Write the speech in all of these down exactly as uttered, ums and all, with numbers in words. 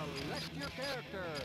select your character.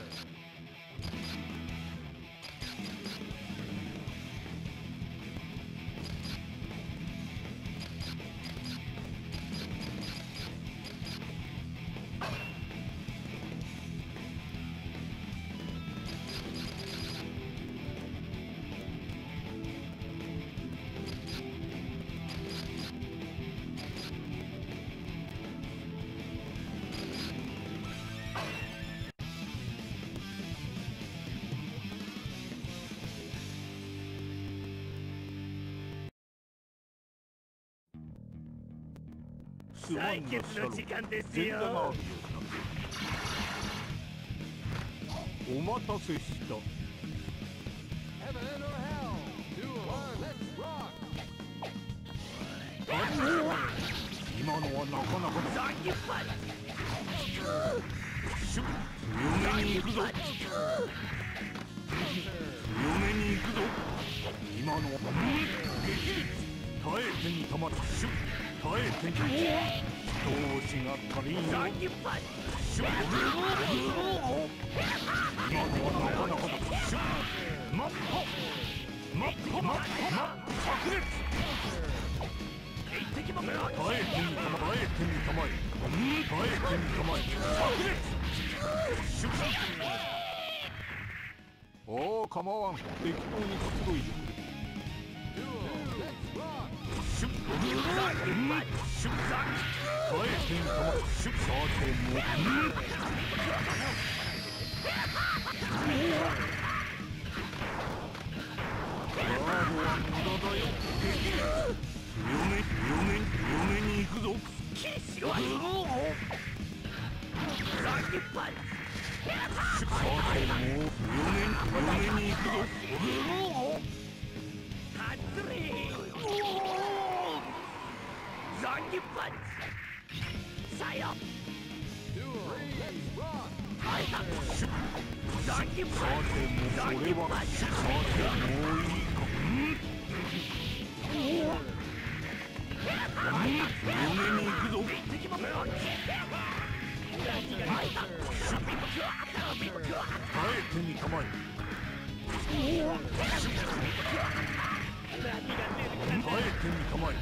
採血の時間ですよ。 お待たせした。 Heaven or hell? Duel. Let's rock. 今のはなかなかだ。シュッ強めに行くぞ。強めに行くぞ。今のは耐えてみたまる。シュッ耐えてみた。調子が足りんよ。シュッ今のはなかなかだ。シュッマッハマッハマッハ炸裂。耐えてみたまえ。耐えてみたまえ。耐えてみたまえ。炸裂。シュッおお構わん。適当に活動いてくれ。シュッシュッシュッ耐えてみたまえ。シュッさてもガードは無駄だよ。強め強め強めに行くぞ。シュッさても強め強めに行くぞ。 外れ残機パンチさよ。はいた残機パンチ。 さてもそれはさてもういいか。強めに行くぞ。耐えてみたまえ。耐えてみたまえ。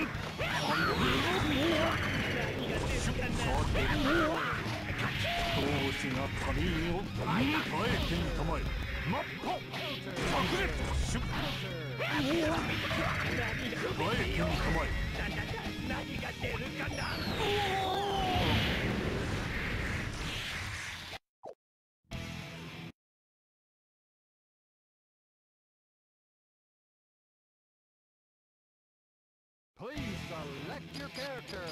調子が足りんよ。耐えてみたまえ。マッポ炸裂。シュッ耐えてみたまえ。 何が出るかな。 Please select your character.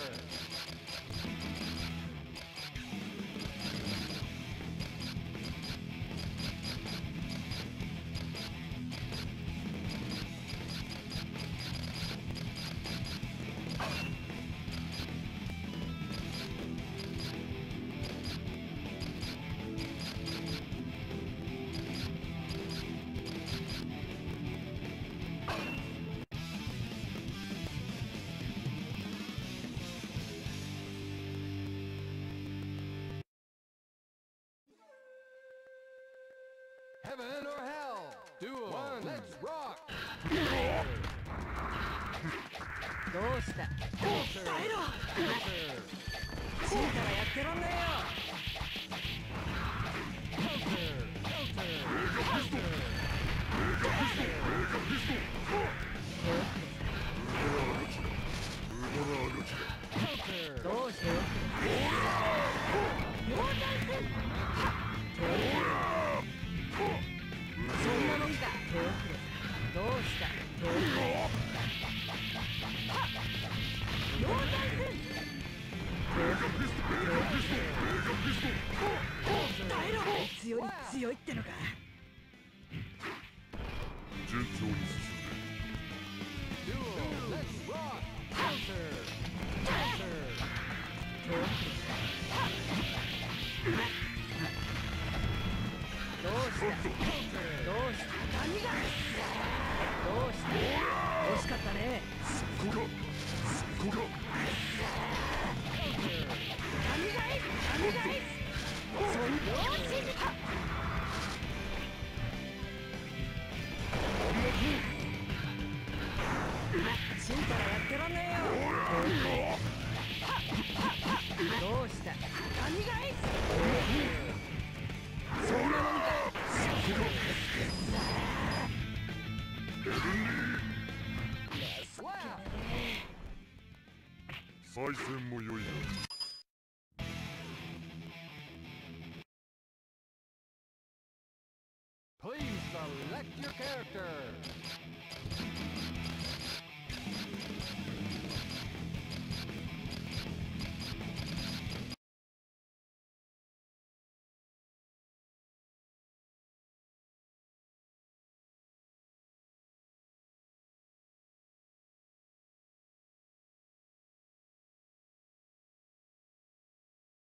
Heaven or hell? Duel. One. Let's rock. どうした？耐えろ。死んだらやってらんねえよ。どうして？溶断戦。そんなもんか。どうした？溶断戦。耐えろ。強い強いってのか。 順調に進め。 Duel. Let's rock. Counter. Counter. どうした？どうした？何が？どうした？惜しかったね。 そこかそこか。 何がい？何がい？そ何がいいそんなもんか再戦も良いな。 Please select your character.